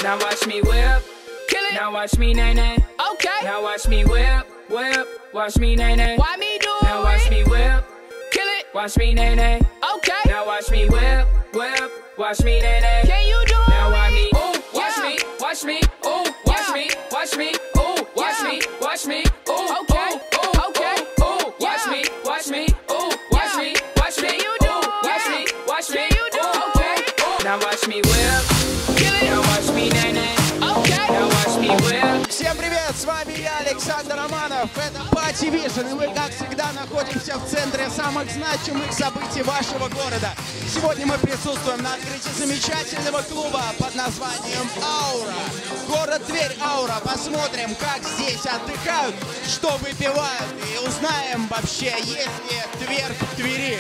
Now watch me whip, kill it. Now watch me nay nay. Okay. Now watch me whip, whip. Watch me nay nay. Why me do it? Now watch me whip, kill it. Watch me nay nay. Okay. Now watch me whip, whip. Watch me nay nay. Can you do it? Now watch me, ooh, watch me, watch me, ooh, watch me, watch me, ooh, watch me, watch me, ooh, okay, ooh, okay, ooh, watch me, watch me, ooh, watch me, watch me, you do, watch me, watch me, you do, okay. Now watch me whip, kill it. Now watch me nay nay. Okay. Now watch me whip. Всем привет, с вами я, Александр Романов. Это Party Vision, и мы, как всегда, находимся в центре самых значимых событий вашего города. Сегодня мы присутствуем на открытии замечательного клуба под названием «Аура». Город Тверь, Аура. Посмотрим, как здесь отдыхают, что выпивают, и узнаем вообще, есть ли Тверь в Твери.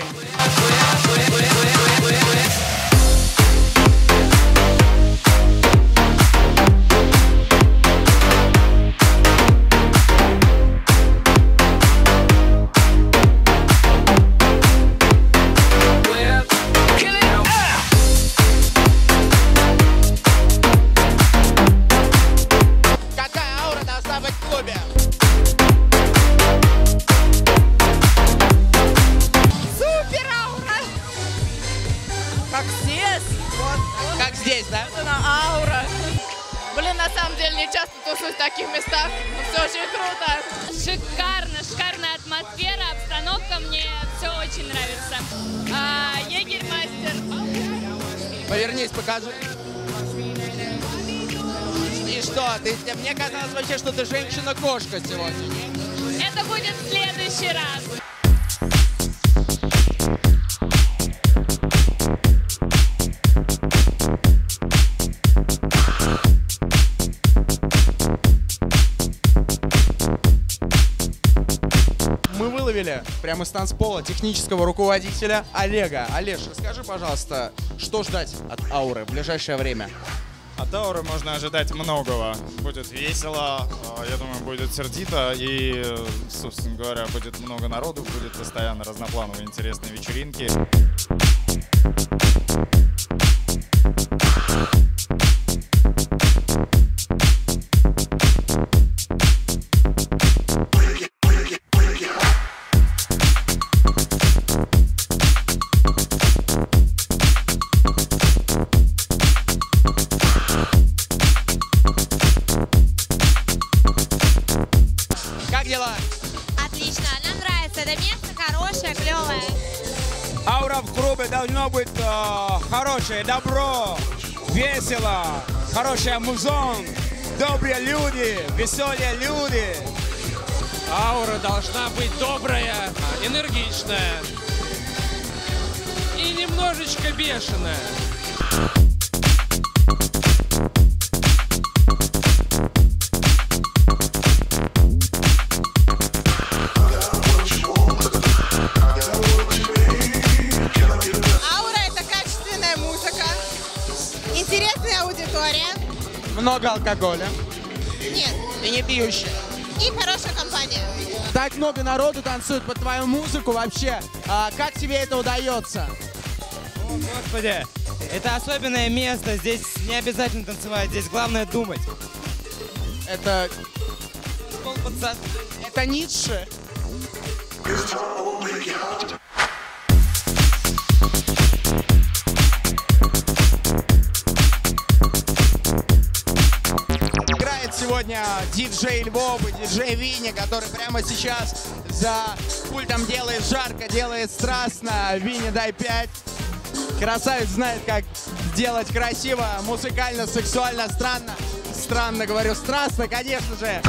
Как здесь, да? Аура. Блин, на самом деле не часто тусуюсь в таких местах, но все очень круто. Шикарно, шикарная атмосфера, обстановка, мне все очень нравится. Егермастер. Повернись, покажи. И что? Мне казалось вообще, что ты женщина-кошка сегодня. Это будет в следующий раз. Мы выловили прямо с танцпола технического руководителя Олега. Олеж, расскажи, пожалуйста, что ждать от Ауры в ближайшее время? От Ауры можно ожидать многого. Будет весело, я думаю, будет сердито и, собственно говоря, будет много народу, будет постоянно разноплановые интересные вечеринки. Отлично, нам нравится это место, хорошее, клевое. Аура в клубе должно быть хорошее, добро, весело, хороший музон, добрые люди, веселые люди. Аура должна быть добрая, энергичная и немножечко бешеная. Интересная аудитория. Много алкоголя. Нет. И не пьющая. И хорошая компания. Так много народу танцует под твою музыку вообще. Как тебе это удается? О, Господи, это особенное место. Здесь не обязательно танцевать, здесь главное думать. Это... Это Ницше. Сегодня диджей Львов и диджей Виня, который прямо сейчас за пультом делает жарко, делает страстно. Виня, дай 5. Красавец знает, как делать красиво, музыкально, сексуально, странно. Странно, говорю, страстно, конечно же.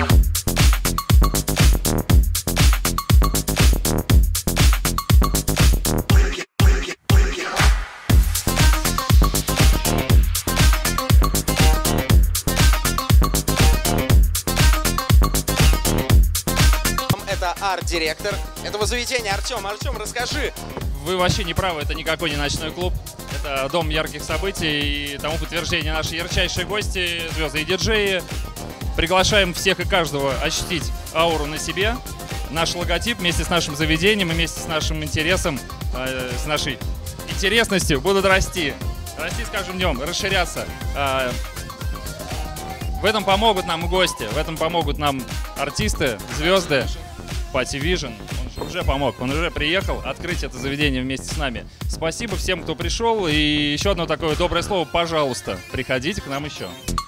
Арт-директор этого заведения Артем. Артем, расскажи. Вы вообще не правы, это никакой не ночной клуб. Это дом ярких событий и тому подтверждение наши ярчайшие гости, звезды и диджеи. Приглашаем всех и каждого ощутить ауру на себе. Наш логотип вместе с нашим заведением, вместе с нашим интересом, с нашей интересностью будут расти. Расти с каждым днем, расширяться. В этом помогут нам гости, в этом помогут нам артисты, звезды. Party Vision, он же уже помог, он уже приехал открыть это заведение вместе с нами. Спасибо всем, кто пришел. И еще одно такое доброе слово, пожалуйста, приходите к нам еще.